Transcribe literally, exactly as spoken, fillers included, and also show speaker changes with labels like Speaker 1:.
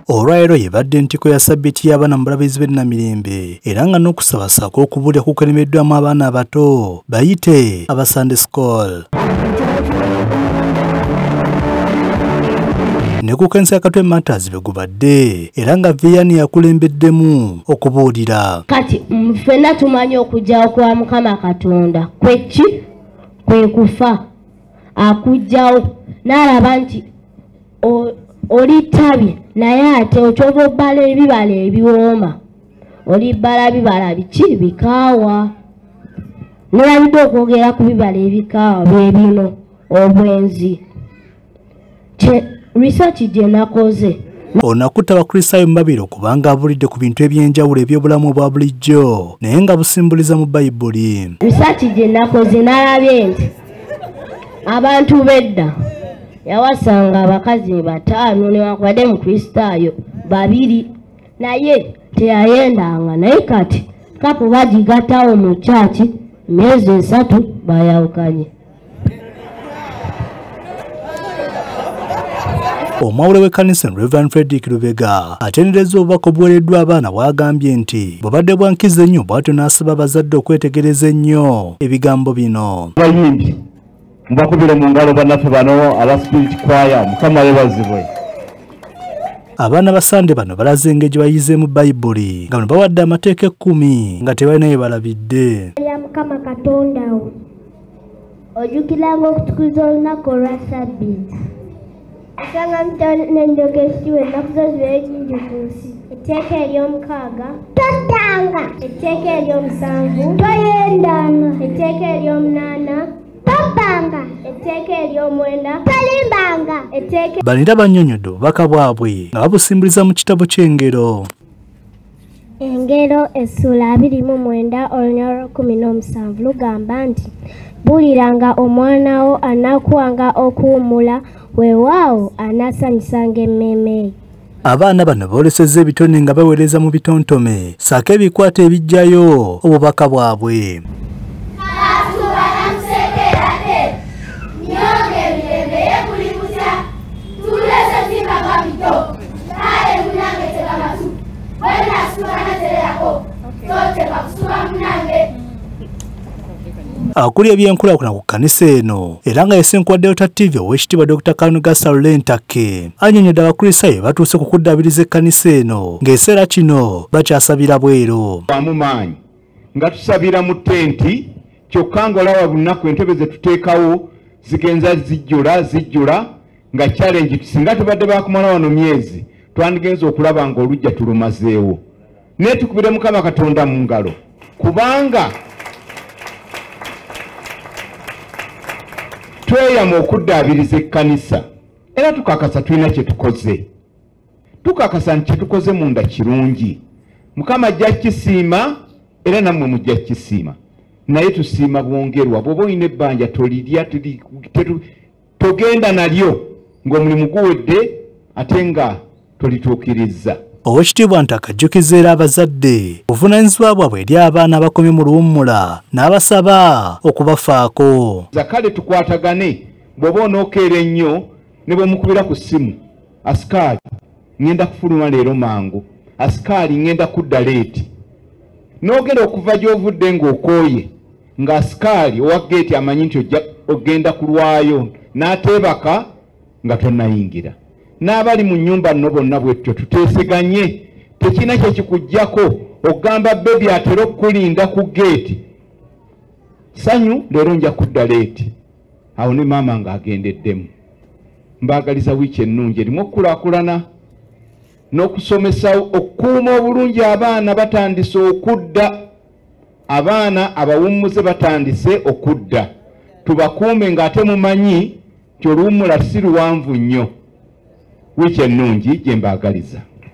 Speaker 1: Olwaleero yebadde ntiko ya ssabbiiti y'abaana mu bulabizi b'e Namirembe era nga n'okusabasaako okubuulira kukolemeddwamu abaana abato bayite aba Sunday School. Ne ku Kensa Yakatwe Matters be gubadde era nga Vianney yakulembeddemu okubuulira.
Speaker 2: Kati ffenna tumanyi okujjawo kwa Mukama Katonda kweki kwe kufa akujjawo n'alaba nti oli ttabi naye ate okyova obbala ebibala ebiwooma olibbala bibala biki bikaawa nolabidde okwogera ku bibala ebikaawa bye bino obwenzi research gye nakoze.
Speaker 1: Onakutta abakristaayo mu babiri kubanga abulidde ku bintu eby'enjawulo eby'obulamu obwa bulijjo naye nga busimbuliza mu Bayibuli.
Speaker 2: Research gye nakoze nalabye nti abantu bedda yawasanga abakazi bataano newankubadde mukristaayo babiri naye teyayendanga naye kati kapo bagigattawo mu kyaki emyezi esatu bayawukanye.
Speaker 1: Omwawule w'ekkanisa Reverend Frederick Lubega atendereza obubaka obuweereddwa abaana bw'agambye nti bwabadde bwankiza ennyo bw'atyo n'asaba abazadde okwetegereza ennyo ebigambo bino.
Speaker 3: Bayimbi mbakubire mu ngalo bannaffe bano aba Spirit Choir Mukama yeebazibwe.
Speaker 1: Abaana ba Sunday bano balaze engeri gye bayizeemu Bayibuli nga bano bawadde amateeka ekkumi nga tebalina ye balabidde.
Speaker 4: Ya Mukama Katonda wo ojjukiranga okutukuza olunaku olwa Ssabbiiti. Asanga n'enjogesiwe ennaku zo zibeere nnyingi ku nsi. Etteeka ery'omukaaga tottanga. Etteeka ery'omusanvu toyendanga. Etteeka ery'omunaana tobbanga. Etteeka ery'omwenda tolimbanga. Etteeka
Speaker 1: Banira bannyonnyodde obubaka bwabwe nga babusimbuliza mu kitabo ky'engero.
Speaker 4: Engero essula abiri mu mwenda olunya olw'ekkumi n'omusanvu lugamba nti buuliranga omwana wo anaakuwanga okuwummula weewaawo anaasanyusanga emmeeme.
Speaker 1: Abaana bano boolesezza ebitone nga baweereza mu bitontome ssaako ebikwata ebijjayo obubaka bwabwe. Akuli ebyenkulaakulana ku kkanisa eno era nga yasenkuwa Delta T V ow'ekitiibwa Doctor Kanugasa Lentake annyonnyodde abakristaayo batuuse ku kuddaabiriza ekkanisa eno ng'ekiseera kino bakyasabira bweru.
Speaker 3: Amumaanyi nga tusabira mu tenti kyokka ng'olaba bunaku entebe ze tuteekawo zigenza zijjula zijjula nga challenge singa tubadde baakumala wano myezi twandigenza okulaba ng'olujja tulumazeewo. Naye tukubire Mukama Katonda mu ngalo kubanga tweyama okuddaabiriza ekkanisa era tukakasa tulina kye tukoze. Tukakasa nti kye tukoze munda kirungi. Mukama ajja kisiima era nammwe mujja kisiima. Naye tusiima bwongerwa. Bw'oba olina ebbanja tolirya togenda nalyo ng'omulimu guwedde ate nga tolituukiriza.
Speaker 1: Owekitiibwa Ntaka ajjukiza era abazadde buvunaanyizibwa bwabwe eri abaana abakomye mu luwummula n'abasaba okubafaako.
Speaker 3: Kale tukwatagane bw'oba onookeera ennyo ne bwe mukubira ku ssimu asikaali ŋŋenda kufuluma leero mangu asikaali ŋŋenda kudda leeti n'ogenda okuva gy'ovudde ng'okooye nga asikaali owa geeti amanyi nti ogenda kulwayo n'ateebaka nga tonnayingira. N'abali mu nnyumba nno bonna bwetyo tuteeseganye tekina kye kikuggyako ogamba bebi atera okukulinda ku geeti sanyu leero nja kudda leeti awo ne maama ng'agendeddemu. Mbaagaliza wiiki ennungi erimu okukulaakulana n'okusomesa okukuuma obulungi abaana batandise okudda. Abaana abawummuze batandise okudda tubakuume ng'ate mumanyi nti oluwummula si luwanvu nnyo. Wiiki ennungi gye mbaagaliza.